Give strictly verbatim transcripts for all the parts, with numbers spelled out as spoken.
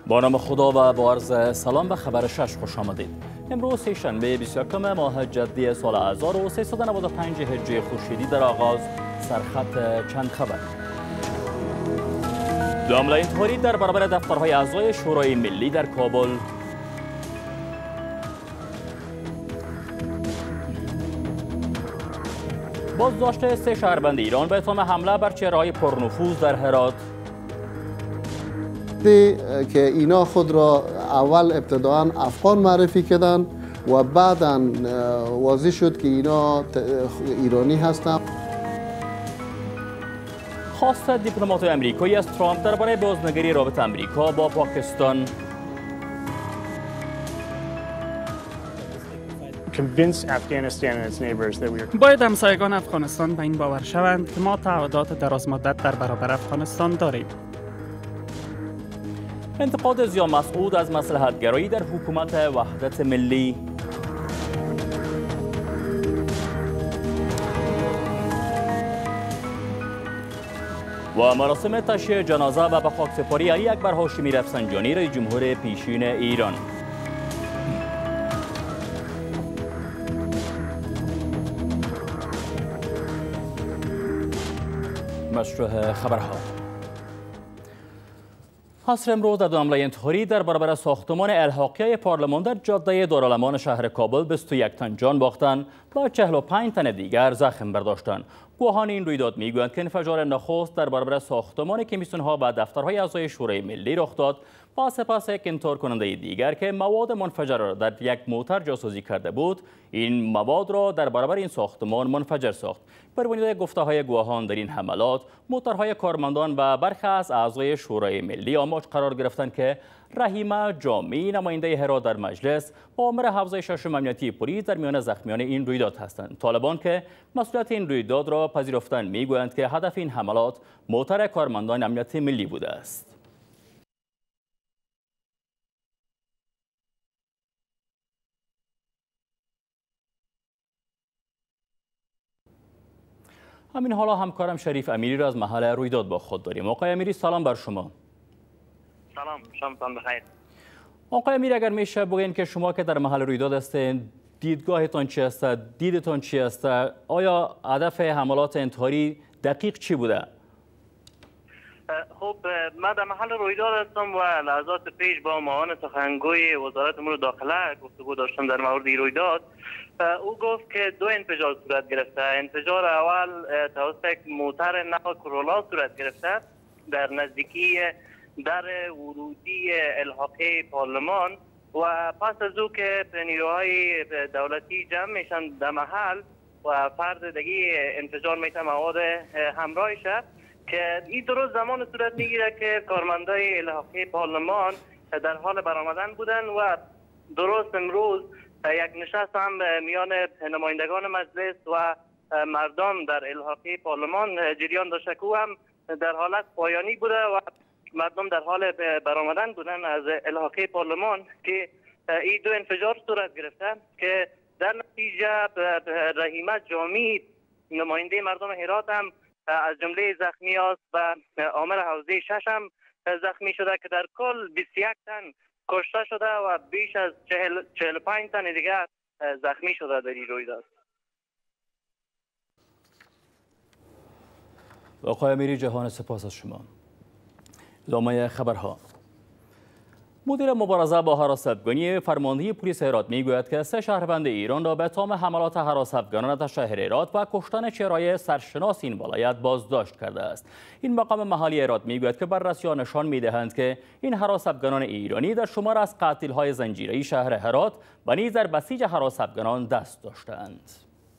با نام خدا و با عرض سلام به خبر شش خوش آمدید. امروز سه‌شنبه بیست و یکم ماه جدی سال هزار و سیصد و نود و پنج هجری خورشیدی در آغاز سرخط چند خبر. دو حمله انتحاری در برابر دفترهای اعضای شورای ملی در کابل. بازداشت سه شهروند ایران به اتهام حمله بر چهره‌های پرنفوذ در هرات. که اینا خود را اول ابتداعا افغان معرفی کردن و بعدا واضح شد که اینا ایرانی هستند. خواست دیپلمات امریکایی از ترامپ درباره بازنگری رابطه امریکا با پاکستان. باید همسایگان افغانستان به این باور شوند که ما تعهدات درازمدت در برابر افغانستان داریم. انتقاد ضیا مسعود از مصلحت‌گرایی در حکومت وحدت ملی. و مراسم تشییع جنازه و به خاکسپاری علی اکبر هاشمی رفسنجانی رئیس جمهور پیشین ایران. مشروع خبرها. عصر امروز در دو حمله انتحاری در برابر ساختمان الحاقیه پارلمان در جاده دارالمان شهر کابل بیست و یک تن جان باختند و چهل و پنج تن دیگر زخم برداشتند. گواهان این رویداد میگویند که انفجار نخست در برابر ساختمان کمیسیون‌ها و دفترهای اعضای شورای ملی رخ داد و سپس یک انتحار کننده دیگر که مواد منفجر را در یک موتر جاسوزی کرده بود این مواد را در برابر این ساختمان منفجر ساخت. بر بنیاد گفته‌های گواهان در این حملات موترهای کارمندان و برخی از اعضای شورای ملی آماج قرار گرفتند که رحیمه جامی نماینده هرات در مجلس و آمر حوزه ششم امنیتی پلیس در میان زخمیان این رویداد هستند. طالبان که مسئولیت این رویداد را پذیرفتند میگویند که هدف این حملات موتر کارمندان امنیت ملی بوده است. همین حالا همکارم شریف امیری را از محل رویداد با خود داریم. آقای امیری سلام بر شما. سلام، شامتان بخیر. آقای امیری اگر میشه بگین که شما که در محل رویداد هستین دیدگاهتان چی است؟ دیدتان چی است؟ آیا هدف حملات انتحاری دقیق چی بوده؟ خب من در محل رویداد هستم و لحظات پیش با معاون سخنگوی وزارت امور داخله گفتگو داشتم در مورد این رویداد. او گفت که دو انفجار صورت گرفته. انفجار اول توسط یک موتر نو کرولا صورت گرفته در نزدیکی در ورودی الحاقه پارلمان و پس از او که نیروهای دولتی جمع میشن در محل و فرد دیگه انفجار میته مواد همراهشه که این درست زمان صورت میگیره که کارمندای الحاقه پارلمان در حال برآمدن بودن و درست امروز یک نشست هم میان نمایندگان مجلس و مردم در الحاقه پارلمان جریان داشته که هم در حالت پایانی بوده و مردم در حال برآمدن بودن از الحاقه پارلمان که این دو انفجار صورت گرفته که در نتیجه رحیمه جامی نماینده مردم هرات هم از جمله زخمی است و آمر حوزه شش هم زخمی شده که در کل بیست و یک تن کشته شده و بیش از چهل و پنج تن دیگر زخمی شده در این رویداد. آقای امیری جهان سپاس از شما. ادامه خبرها. مدیر مبارزه با هراس افغانی فرماندهی پلیس هرات میگوید که سه شهروند ایران را به اتهام حملات هراس افغانان در شهر هرات و کشتن چهره‌های سرشناس این ولایت بازداشت کرده است. این مقام محلی هرات میگوید که بررسی‌ها نشان میدهند که این هراس افغانان ایرانی در شمار از قتل‌های زنجیره‌ای شهر هرات و نیز در بسیج هراس افغانان دست داشتند.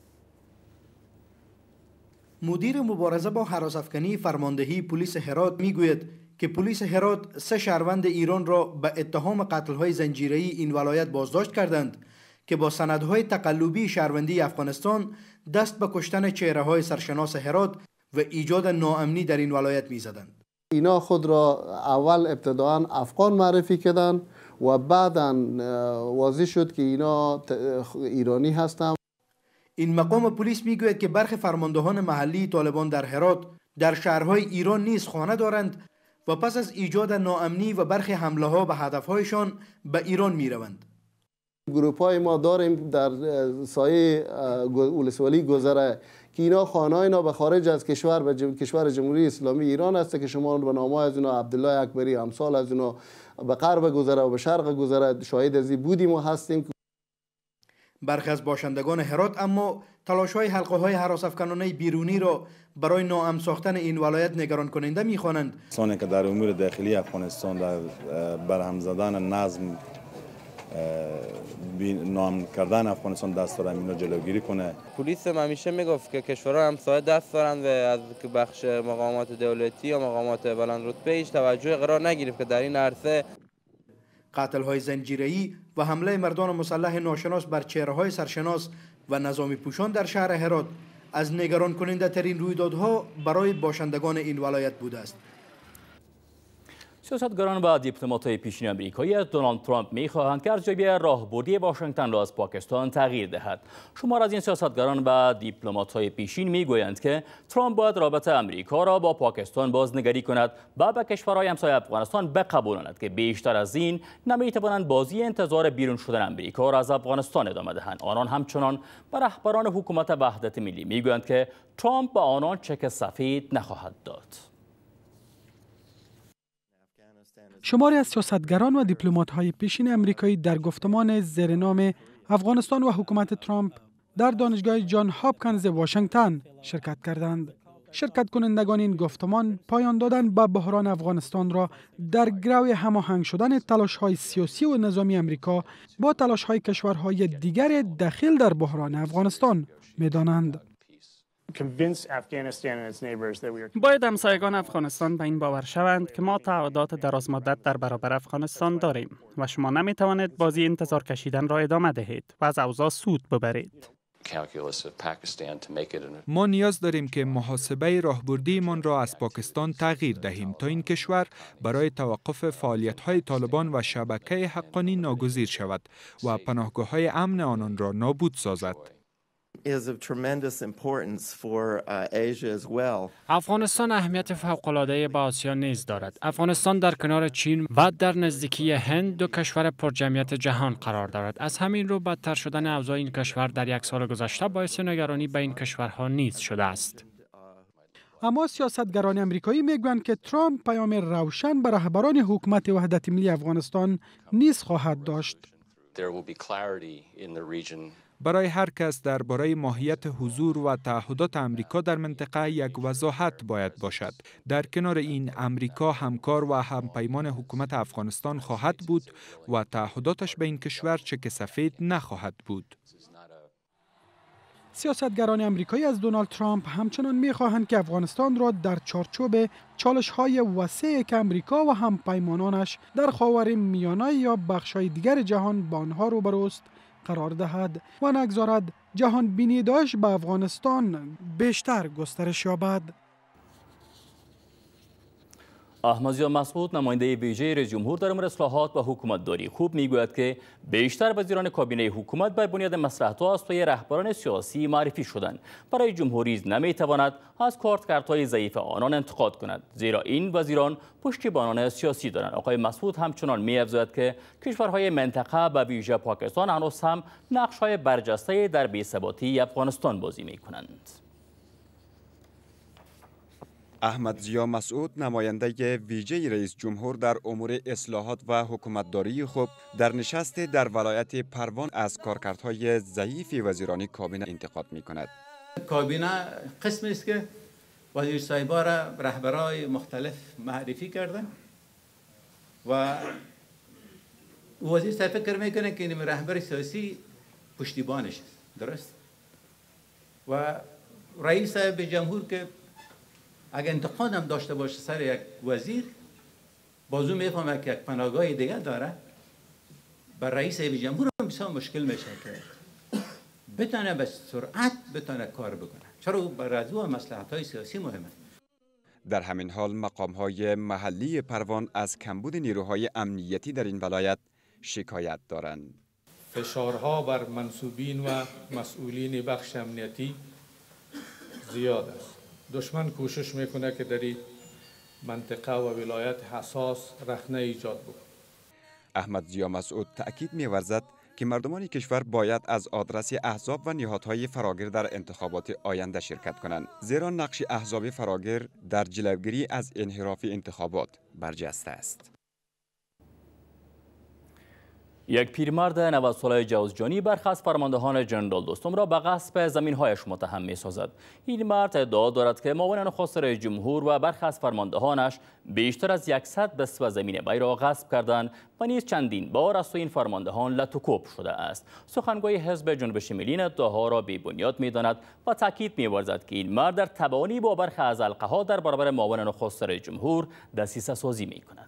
مدیر مبارزه با هراس افغانی فرماندهی پلیس هرات میگوید که پلیس هرات سه شهروند ایران را به اتهام قتل‌های زنجیره‌ای این ولایت بازداشت کردند که با سندهای تقلبی شهروندی افغانستان دست به کشتن چهره‌های سرشناس هرات و ایجاد ناامنی در این ولایت می‌زدند. اینا خود را اول ابتداعا افغان معرفی کردند و بعدا واضح شد که اینا ایرانی هستند. این مقام پلیس میگوید که برخی فرماندهان محلی طالبان در هرات در شهرهای ایران نیز خانه دارند و پس از ایجاد ناامنی و برخی حمله ها به هدفهایشان به ایران می روند. گروپ های ما داریم در سایه ولسوالی گذره که اینا خانه اینا به خارج از کشور به جم... کشور جمهوری اسلامی ایران است که شما به نام از اینا عبدالله اکبری امثال از اینا به غرب گذره و به شرق گذره شاهد از این بودیم و هستیم. برخی از باشندگان هرات اما تلاش های حلقه های هراس افکنانه بیرونی را برای ناامن ساختن این ولایت نگران کننده می خوانند. کسانی که در امور داخلی افغانستان در برهم زدن نظم نام کردن افغانستان دست دارن اینو جلوگیری کنه. پلیس همیشه میگفت که کشورها همسایه دست دارن و از بخش مقامات دولتی یا مقامات بلند رتبه هیچ توجه قرار نگرفت که در این عرصه قتل های زنجیره‌ای و حمله مردان مسلح ناشناس بر چهره های سرشناس و نظامی پوشان در شهر هرات از نگران کننده ترین رویدادها برای باشندگان این ولایت بوده است. سیاستگران و دیپلمات‌های پیشین آمریکایی از دونالد ترامپ می‌خواهند که ارزیابی راهبردی واشنگتن را از پاکستان تغییر دهد. شمار از این سیاستگران و دیپلمات‌های پیشین می‌گویند که ترامپ باید رابطه آمریکا را با پاکستان بازنگری کند و به کشورهای همسایه افغانستان بقبولاند که بیشتر از این نمی‌توانند بازی انتظار بیرون شدن آمریکا را از افغانستان ادامه دهند. آنان همچنان به رهبران حکومت وحدت ملی می‌گویند که ترامپ به آنان چک سفید نخواهد داد. شماری از سیاستگران و دیپلمات‌های پیشین امریکایی در گفتمان زیر نام افغانستان و حکومت ترامپ در دانشگاه جان هاپکینز واشنگتن شرکت کردند. شرکت کنندگان این گفتمان پایان دادن به بحران افغانستان را در گرو هماهنگ شدن تلاش‌های سیاسی و نظامی امریکا با تلاش‌های کشورهای دیگر دخیل در بحران افغانستان می‌دانند. باید همسایگان افغانستان به این باور شوند که ما تعهدات درازمدت در برابر افغانستان داریم و شما نمی توانید بازی انتظار کشیدن را ادامه دهید و از اوضاع سود ببرید. ما نیاز داریم که محاسبه راهبردیمان را از پاکستان تغییر دهیم تا این کشور برای توقف فعالیت‌های طالبان و شبکه حقانی ناگزیر شود و پناهگاه‌های امن آنان را نابود سازد. افغانستان اهمیت فوق‌العاده به آسیا نیز دارد. افغانستان در کنار چین و در نزدیکی هند دو کشور پرجمعیت جهان قرار دارد. از همین رو بدتر شدن اوضاع این کشور در یک سال گذشته باعث نگرانی به این کشورها نیز شده است. اما سیاستگران امریکایی میگویند که ترامپ پیام روشن به رهبران حکومت وحدت ملی افغانستان نیز خواهد داشت. برای هر کس درباره ماهیت حضور و تعهدات امریکا در منطقه یک وضاحت باید باشد. در کنار این، امریکا همکار و همپیمان حکومت افغانستان خواهد بود و تعهداتش به این کشور چک سفید نخواهد بود. سیاستگران امریکایی از دونالد ترامپ همچنان می‌خواهند که افغانستان را در چارچوب چالش‌های وسیعی که امریکا و همپیمانانش در خاورمیانه یا بخش‌های دیگر جهان با آنها روبروست قرار دهد و نگذارد جهان بینی داشت به افغانستان بیشتر گسترش یابد. احمدزیا مسعود نماینده ویژه رئیس جمهور در امور اصلاحات و حکومت داری خوب میگوید که بیشتر وزیران کابینه حکومت بر بنیاد مصلحت‌ها از سوی رهبران سیاسی معرفی شدند. برای جمهوری نمیتواند از کارتکردهای ضعیف آنان انتقاد کند، زیرا این وزیران پشتیبانان سیاسی دارند. آقای مسعود همچنان می‌افزاید که کشورهای منطقه و ویژه پاکستان هنوز هم نقش‌های برجسته در بی‌ثباتی افغانستان بازی می‌کنند. احمدزیا مسعود نماینده ویژه رئیس جمهور در امور اصلاحات و حکومتداری خوب در نشست در ولایت پروان از کارکردهای ضعیف وزیران کابینه انتقاد می کند. کابینه قسمی است که وزیر صاحبا را رهبرای مختلف معرفی کردن و وزیر صاحب فکر میکنه که این رهبر سیاسی پشتیبانش است، درست؟ و رئیس صاحب جمهور که اگر انتقاد هم داشته باشه سر یک وزیر، بازو میفهمه که یک پناهگاه دیگه داره، بر رئیس جمهور هم بسیار مشکل میشه که بتونه به سرعت بتونه کار بکنه. چرا بر از او مصلحت‌های سیاسی مهمه. در همین حال مقام‌های محلی پروان از کمبود نیروهای امنیتی در این ولایت شکایت دارند. فشارها بر منصوبین و مسئولین بخش امنیتی زیاد است. دشمن کوشش میکنه که در منطقه و ولایت حساس رخنه ایجاد بود. احمد ضیا مسعود تأکید می‌ورزد که مردمان کشور باید از آدرس احزاب و نهادهای فراگیر در انتخابات آینده شرکت کنند، زیرا نقش احزاب فراگیر در جلوگیری از انحراف انتخابات برجسته است. یک پیرمرد نود ساله جوزجانی برخی از فرماندهان جنرال دوستم را به غصب زمین‌هایش متهم می‌سازد. این مرد ادعا دارد که معاون نخست رئیس جمهور و برخی از فرماندهانش بیشتر از صد بسوه زمین وی را غصب کردند و نیز چندین بار از سوی این فرماندهان لط و کوب شده است. سخنگوی حزب جنبش ملی این ادعاها را بی‌بنیاد می‌داند و تاکید می‌ورزد که این مرد در تبانی با برخی از حلقه‌ها در برابر معاون نخست رئیس جمهور دسیسه سازی می‌کند.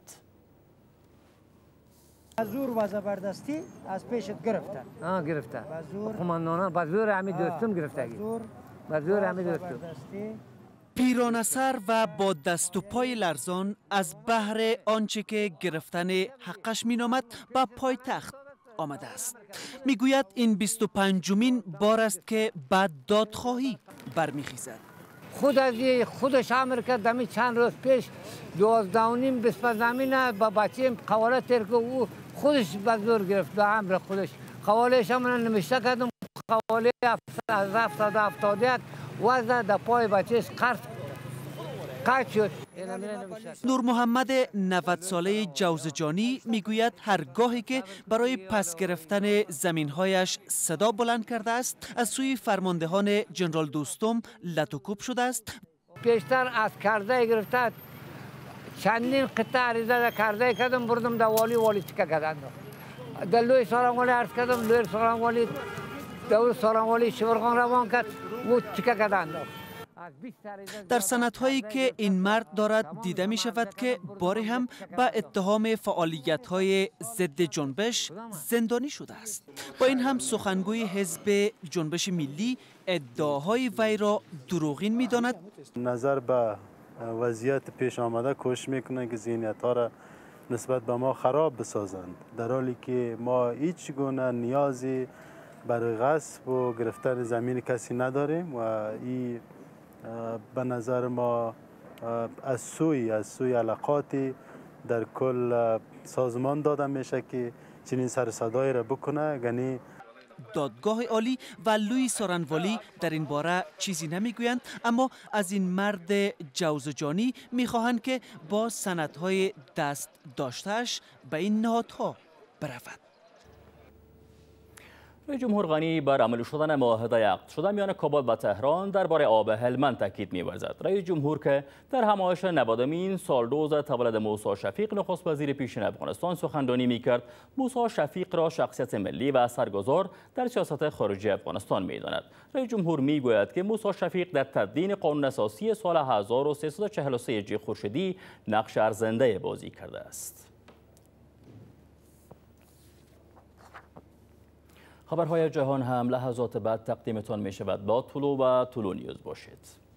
زور و زبردستی از پیشت گرفتن. آه گرفتن. قماندانان با زور همین دوستم گرفتگی. با زور همین دوستم. پیرانه سر و با دست و پای لرزان از بهر آنچه که گرفتن حقش مینامد به پایتخت آمده است. میگوید این بیست و پنجمین بار است که بعد دادخواهی برمیخیزد. خود از خودش امر کرد دمی چند روز پیش دوازده و نیم بسپا زمینه با بچه قواله تر که او خودش به زور گرفت به امر خودش. قوالهش هم نمیشته کردم، قواله از هفتصد و هفتاد و یک وزن در پای بچهش قرض قطع شد. نور محمد نود ساله جوزجانی میگوید هرگاهی که برای پس گرفتن زمینهایش صدا بلند کرده است از سوی فرماندهان جنرال دوستم لط و کوب شده است. پیشتر از کرده گرفته چندین قطعه عریضه کرده کردم بردم در والی والی چکه کردن در لوی سارنگ عرض کردم لوی سارنگ والی دور سارنگ والی شبرغان روان کرد و چکه کردن. در سندهایی که این مرد دارد دیده می شود که باری هم با اتهام فعالیت های ضد جنبش زندانی شده است. با این هم سخنگوی حزب جنبش ملی ادعاهای وی را دروغین می داند. نظر به وضعیت پیش آمده کوشش میکنند که ذهنیت ها را نسبت به ما خراب بسازند، در حالی که ما هیچ گونه نیازی برای غصب و گرفتن زمین کسی نداریم و این به نظر ما از سوی از سوی علاقاتی در کل سازمان داده میشه که چنین سر صدایی را بکنه. یعنی دادگاه عالی و لوی سارنوالی در این باره چیزی نمیگویند، اما از این مرد جوزجانی میخواهند که با سندهای دست داشتهش به این نهادها برود. رئیس جمهور غنی بر عملی شدن معاهده عقد شده میان کابل و تهران درباره آب هلمند تاکید می‌ورزد. رئیس جمهور که در همایش نودمین سالروز تولد موسی شفیق نخست وزیر پیشین افغانستان سخنرانی می‌کرد، موسی شفیق را شخصیت ملی و اثرگذار در سیاست خارجی افغانستان می‌داند. رئیس جمهور می‌گوید که موسی شفیق در تدوین قانون اساسی سال هزار و سیصد و چهل و سه هجری خورشیدی نقش ارزنده بازی کرده است. خبرهای جهان هم لحظات بعد تقدیمتان می شود. با طلو و طلو نیوز باشید.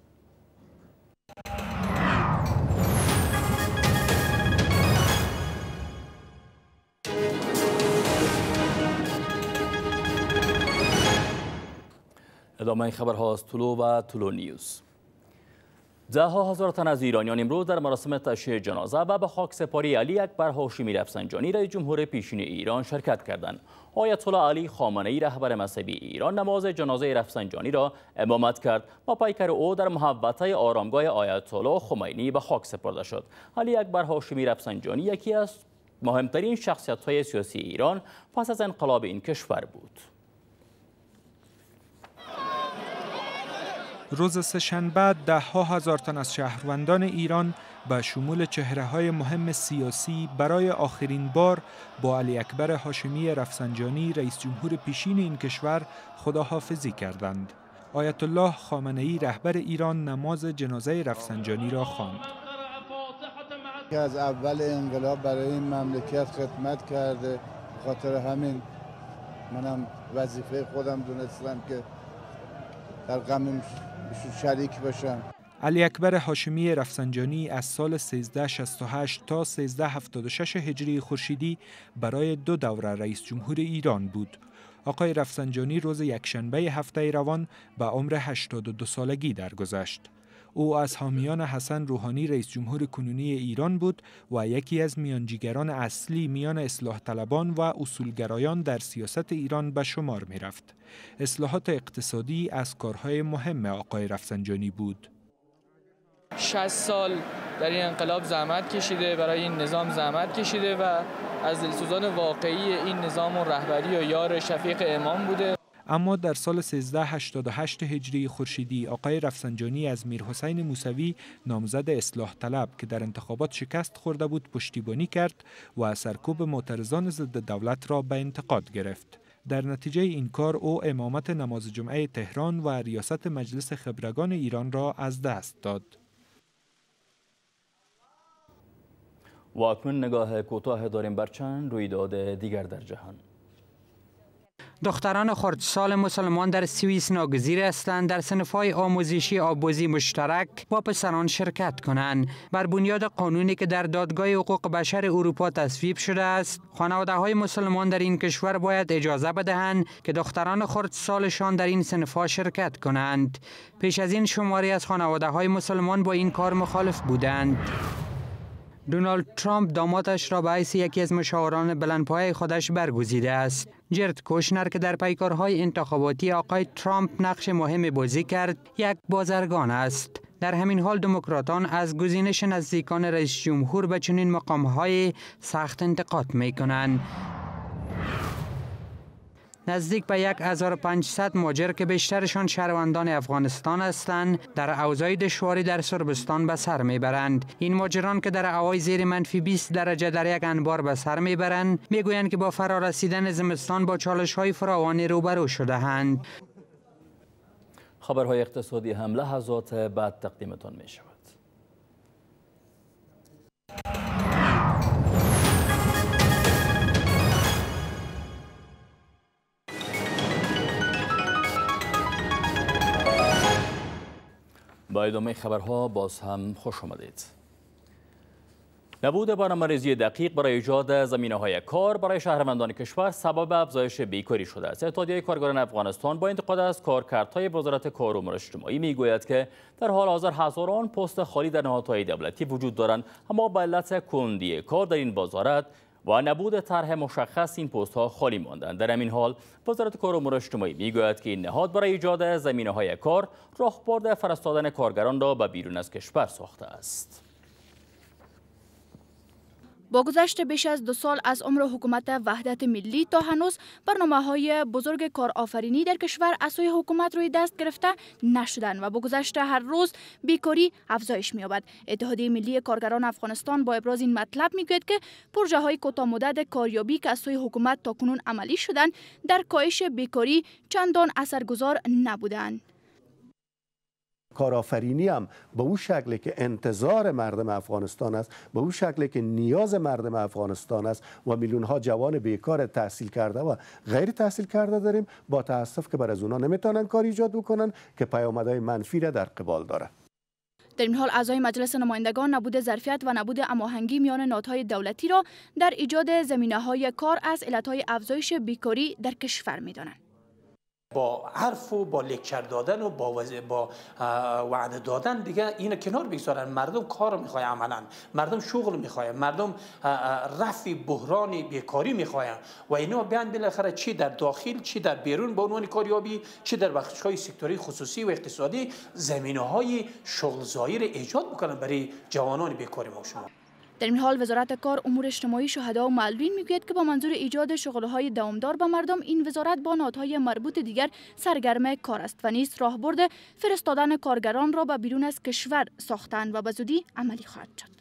ادامه خبرها از طلو و طلو نیوز. ده ها هزار تن از ایرانیان امروز در مراسم تشییع جنازه و به خاک سپاری علی اکبر هاشمی رفسنجانی رئیس جمهور پیشین ایران شرکت کردند. آیت الله علی خامنه‌ای رهبر مذهبی ایران نماز جنازه رفسنجانی را امامت کرد و پیکر او در محوطه آرامگاه آیت الله خمینی به خاک سپرده شد. علی اکبر هاشمی رفسنجانی یکی از مهمترین شخصیت‌های سیاسی ایران پس از انقلاب این کشور بود. روز سه‌شنبه ده ها هزار تن از شهروندان ایران به شمول چهره‌های مهم سیاسی برای آخرین بار با علی اکبر هاشمی رفسنجانی رئیس جمهور پیشین این کشور خداحافظی کردند. آیت الله خامنه‌ای رهبر ایران نماز جنازه رفسنجانی را خواند. که از اول انقلاب برای این مملکت خدمت کرده، خاطر همین منم وظیفه خودم دونستم که در غم شریک باشم. علی اکبر هاشمی رفسنجانی از سال سیزده و شصت و هشت تا سیزده و هفتاد و شش هجری خورشیدی برای دو دوره رئیس جمهور ایران بود. آقای رفسنجانی روز یکشنبه هفته روان به عمر هشتاد و دو سالگی درگذشت. او از حامیان حسن روحانی رئیس جمهور کنونی ایران بود و یکی از میانجیگران اصلی میان اصلاح طلبان و اصولگرایان در سیاست ایران به شمار می رفت. اصلاحات اقتصادی از کارهای مهم آقای رفسنجانی بود. شصت سال در این انقلاب زحمت کشیده، برای این نظام زحمت کشیده و از دلسوزان واقعی این نظام و رهبری و یار شفیق امام بوده. اما در سال سیزده هشتاد و هشت هجری خورشیدی آقای رفسنجانی از میرحسین موسوی نامزد اصلاح طلب که در انتخابات شکست خورده بود پشتیبانی کرد و سرکوب معترضان ضد دولت را به انتقاد گرفت. در نتیجه این کار او امامت نماز جمعه تهران و ریاست مجلس خبرگان ایران را از دست داد. و اکنون نگاه کوتاه داریم بر چند رویداد دیگر در جهان. دختران خردسال مسلمان در سوئیس ناگزیر هستند در صنف‌های آموزشی آبوزی مشترک با پسران شرکت کنند. بر بنیاد قانونی که در دادگاه حقوق بشر اروپا تصویب شده است، خانواده‌های مسلمان در این کشور باید اجازه بدهند که دختران خردسالشان در این صنف‌ها شرکت کنند. پیش از این شماری از خانواده‌های مسلمان با این کار مخالف بودند. دونالد ترامپ دامادش را به حیث یکی از مشاوران بلندپایه خودش برگزیده است. جرد کوشنر که در پیکارهای انتخاباتی آقای ترامپ نقش مهم بازی کرد، یک بازرگان است. در همین حال دموکراتان از گزینش نزدیکان رئیس جمهور به چنین مقام‌های سخت انتقاد می‌کنند. نزدیک به هزار و پانصد مهاجر که بیشترشان شهروندان افغانستان هستند، در اوضاع دشواری در سربستان به سر میبرند. این مهاجران که در هوای زیر منفی بیست درجه در یک انبار به سر میبرند، میگویند که با فرارسیدن زمستان با چالش‌های فراوانی روبرو شده‌اند. خبرهای اقتصادی هم لحظات بعد تقدیمتان می شود. با ادامه خبرها باز هم خوش آمدید. نبود برنامه‌ریزی دقیق برای ایجاد زمینه‌های کار برای شهروندان کشور سبب افزایش بیکاری شده است. اتحادیه کارگران افغانستان با انتقاد از کارکردهای وزارت کار و امور اجتماعی میگوید که در حال حاضر هزاران پست خالی در نهادهای دولتی وجود دارند، اما به علت کندی کار در این وزارت و نبود طرح مشخص این پست‌ها خالی ماندند. در همین حال وزارت کار و امور اجتماعی میگوید که این نهاد برای ایجاد زمینه‌های کار راهبرد فرستادن کارگران را به بیرون از کشور ساخته است. با گذشت بیش از دو سال از عمر حکومت وحدت ملی تا هنوز برنامه‌های بزرگ کارآفرینی در کشور از سوی حکومت روی دست گرفته نشدند و با گذشت هر روز بیکاری افزایش می‌یابد. اتحادیه ملی کارگران افغانستان با ابراز این مطلب میگوید که پروژه‌های کوتاه‌مدت کاریابی که از سوی حکومت تاکنون عملی شدند در کاهش بیکاری چندان اثرگذار نبودند. کارآفرینی هم به اون شکلی که انتظار مردم افغانستان است، به اون شکلی که نیاز مردم افغانستان است و میلیون ها جوان بیکار تحصیل کرده و غیر تحصیل کرده داریم، با تاسف که بر از اونا نمیتونن کار ایجاد بکنن که پیامدهای منفی را در قبال داره. در این حال اعضای مجلس نمایندگان نبود ظرفیت و نبود هماهنگی میان نهادهای دولتی را در ایجاد زمینه‌های کار از علتهای افزایش بیکاری در کشور می‌دانند. با حرف و با لکچر دادن و با وز... با وعده دادن دیگه این کنار بگذارن. مردم کار میخواه، عملا مردم شغل میخواه، مردم رفع بحران بیکاری میخواه و اینا بیان بالاخره چی در داخل چی در بیرون به عنوان کاریابی، چی در بخش‌های سکتوری خصوصی و اقتصادی زمینه‌های شغل زایر ایجاد بکنن برای جوانان بیکار ما شما. در این حال وزارت کار امور اجتماعی شهدا و معلولین میگوید که با منظور ایجاد شغل‌های دوامدار به مردم این وزارت با نهادهای مربوط دیگر سرگرم کار است و نیز راهبرد فرستادن کارگران را به بیرون از کشور ساختند و به زودی عملی خواهد شد.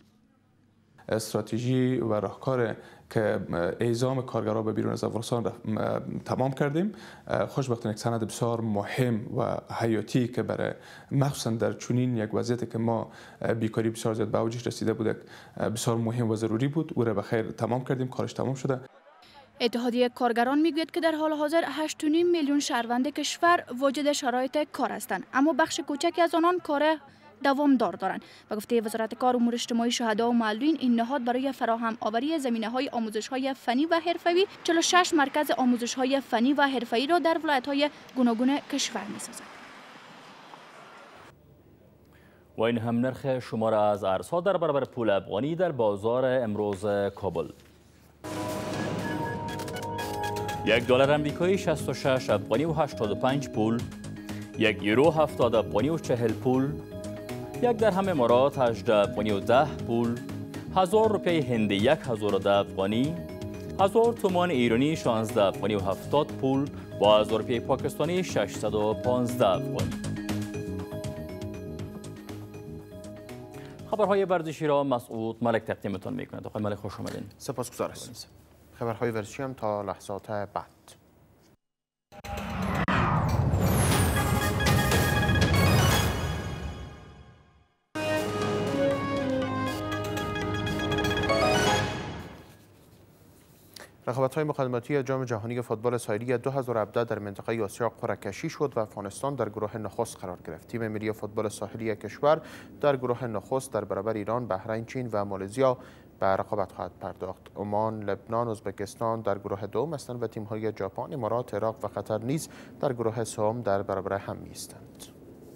استراتژی و راهکار که اعزام کارگرها به بیرون از افغانستان تمام کردیم. خوشبختانه یک سند بسیار مهم و حیاتی که برای مخصوصا در چنین یک وضعیتی که ما بیکاری بسیار زیاد به اوجش رسیده بود بسیار مهم و ضروری بود، او را به خیر تمام کردیم، کارش تمام شده. اتحادیه کارگران میگوید که در حال حاضر هشت و نیم میلیون شهروند کشور واجد شرایط کار هستند، اما بخش کوچکی از آنان کار دوامدار دارند. به گفته وزارت کار امور اجتماعی شهدا و معلولین، این نهاد برای فراهم آوری زمینه‌های آموزش‌های فنی و حرفه‌ای چهل و شش مرکز آموزش‌های فنی و حرفه‌ای را در ولایت‌های گوناگون کشور می‌سازد. و این هم نرخ شمار از ارزها در برابر پول افغانی در بازار امروز کابل. یک دلار امریکایی شصت و شش افغانی و هشتاد و پنج پول، یک یورو هفتاد افغانی و چهل پول، یک درهم امارات هجده افغانی و ده پول، هزار روپیه هندی یک هزار و ده افغانی، هزار تومان ایرانی شانزده افغانی و هفتاد پول و هزار روپیه پاکستانی ششصد و پانزده افغانی. خبرهای ورزشی را مسعود ملک تقدیمتان میکند. آقای ملک خوش آمدین. سپاسگزار هستم. خبرهای ورزشی هم تا لحظات بعد. رقابت‌های مقدماتی جام جهانی فوتبال ساحلی دو هزار و هفده در منطقه آسیا قرعه کشی شد و افغانستان در گروه نخست قرار گرفت. تیم ملی فوتبال ساحلی کشور در گروه نخست در برابر ایران، بحرین، چین و مالزیا به رقابت خواهد پرداخت. عمان، لبنان، ازبکستان در گروه دوم هستند و تیم‌های ژاپن، امارات، عراق و قطر نیز در گروه سوم در برابر هم ایستند.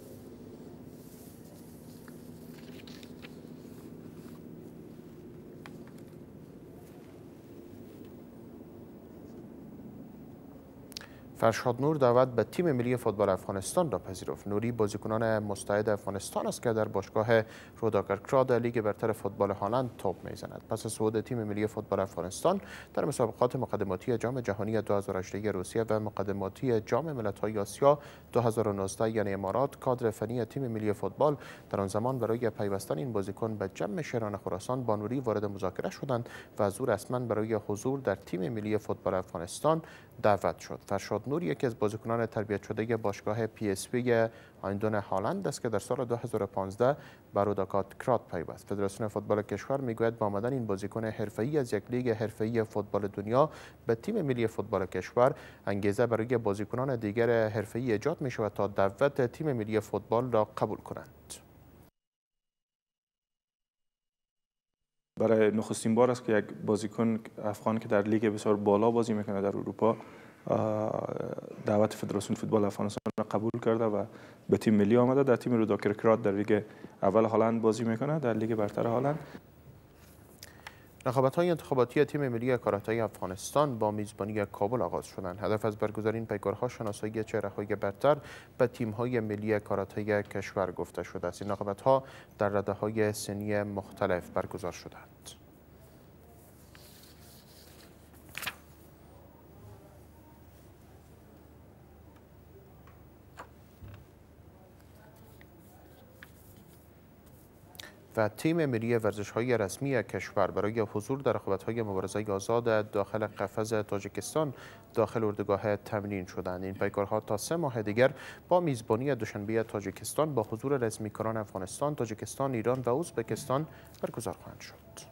فرشاد نور دعوت به تیم ملی فوتبال افغانستان را پذیرفت. نوری بازیکنان مستعد افغانستان است که در باشگاه روداکرکراد لیگ برتر فوتبال هلند توپ میزند. پس از صعود تیم ملی فوتبال افغانستان در مسابقات مقدماتی جام جهانی دو هزار و هجده روسیه و مقدماتی جام ملت‌های آسیا دو هزار و نوزده یعنی امارات، کادر فنی تیم ملی فوتبال در آن زمان برای پیوستن این بازیکن به جمع شیران خراسان با نوری وارد مذاکره شدند و از او رسما برای حضور در تیم ملی فوتبال افغانستان دعوت شد. فرشاد نور یکی از بازیکنان تربیت شده باشگاه پی اس وی آیندون هالند است که در سال دو هزار و پانزده به روداکرکراد پیوست. فدراسیون فوتبال کشور میگوید با آمدن این بازیکن حرفه‌ای از یک لیگ حرفه‌ای فوتبال دنیا به تیم ملی فوتبال کشور انگیزه برای بازیکنان دیگر حرفه‌ای ایجاد می شود تا دعوت تیم ملی فوتبال را قبول کنند. برای نخستین بار است که یک بازیکن افغان که در لیگ بسیار بالا بازی میکنه در اروپا دعوت فدراسیون فوتبال افغانستان را قبول کرده و به تیم ملی آمده. در تیم روداکرکراد در لیگ اول هلند بازی میکنه، در لیگ برتر هلند. رقابت‌های انتخاباتی تیم ملی کاراته افغانستان با میزبانی کابل آغاز شدند. هدف از برگزاری این پیکارها شناسایی چهره‌های برتر به تیم‌های ملی کاراته کشور گفته شده است. این رقابت‌ها در رده‌های سنی مختلف برگزار شدند. و تیم ملی ورزش‌های رسمی کشور برای حضور در رقابت‌های مبارزه آزاد داخل قفز تاجیکستان داخل اردوگاه تمرین شدند. این پیکارها تا سه ماه دیگر با میزبانی دوشنبه تاجیکستان با حضور رسمیکاران افغانستان، تاجیکستان، ایران و ازبکستان برگزار خواهند شد.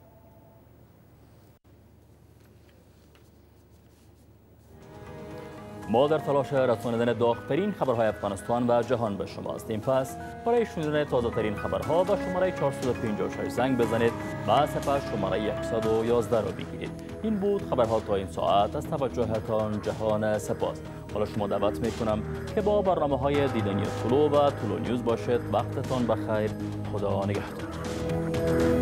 ما در تلاش رساندن داغ‌ترین خبرهای افغانستان و جهان به شما هستیم. پس برای شنیدن تازه‌ترین خبرها به شماره چهارصد و پنجاه و شش زنگ بزنید و سپس شماره صد و یازده را بگیرید. این بود خبرها تا این ساعت. از توجهتان جهان سپاس. حالا شما دعوت میکنم که با برنامه‌های دیدنی طلوع و طلوع نیوز باشید. وقتتان بخیر. خدا نگهدار.